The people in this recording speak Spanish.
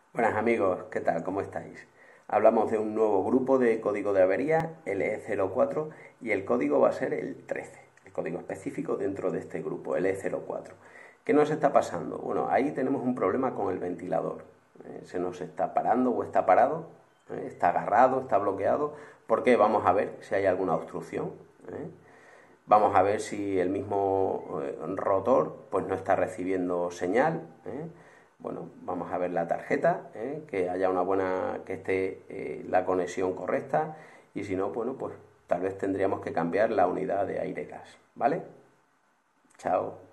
Buenas amigos, ¿qué tal? ¿Cómo estáis? Hablamos de un nuevo grupo de código de avería, LE04, y el código va a ser el 13, el código específico dentro de este grupo, LE04. ¿Qué nos está pasando? Bueno, ahí tenemos un problema con el ventilador. Se nos está parando o está parado, está agarrado, está bloqueado. ¿Por qué? Vamos a ver si hay alguna obstrucción. ¿eh? Vamos a ver si el mismo rotor pues no está recibiendo señal. Bueno, vamos a ver la tarjeta, que haya una buena, que esté la conexión correcta, y si no, bueno, pues tal vez tendríamos que cambiar la unidad de aire gas, ¿vale? Chao.